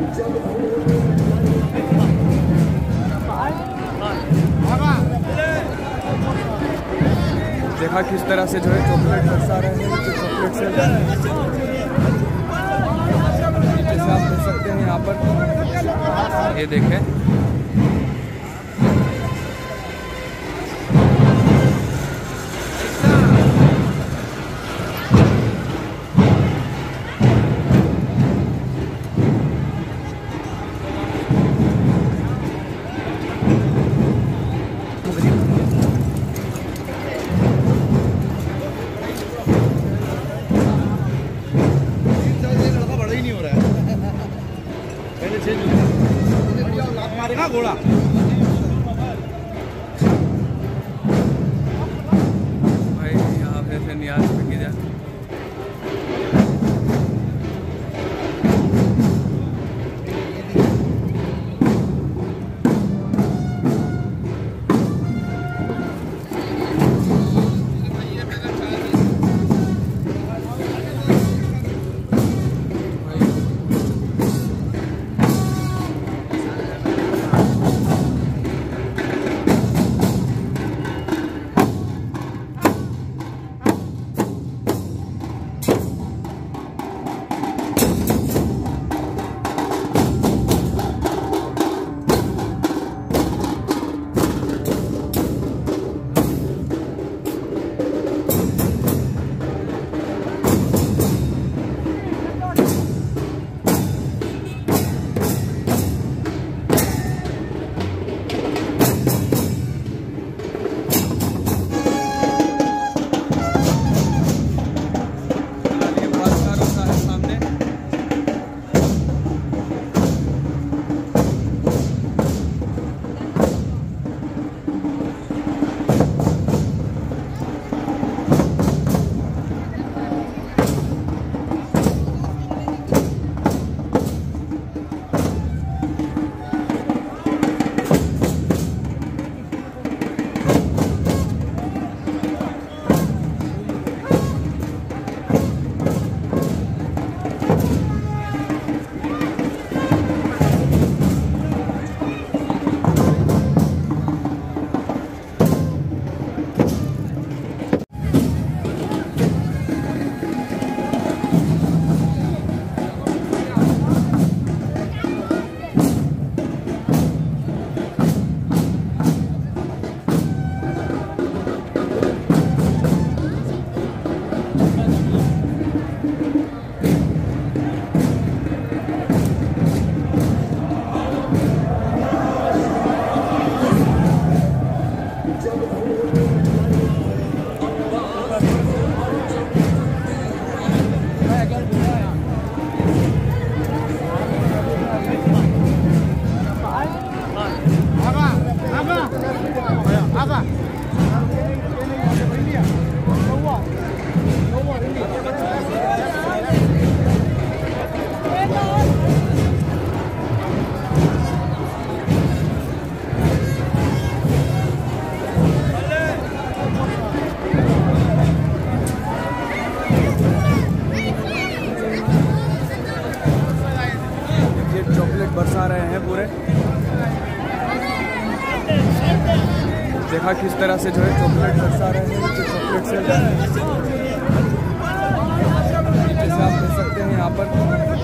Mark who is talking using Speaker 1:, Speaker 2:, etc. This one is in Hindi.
Speaker 1: देखा किस तरह से जो है चॉकलेट बरसा रहे हैं, नीचे चॉकलेट से जैसे आप देख सकते हैं यहाँ पर, ये देखें
Speaker 2: मारेगा घोड़ा।
Speaker 1: भाई यहाँ पे नियाज पे की जाए। बरसा रहे हैं पूरे। देखा किस तरह से जो है चॉकलेट बरसा रहे हैं, नीचे चॉकलेट से जैसे आप देख सकते हैं यहाँ पर।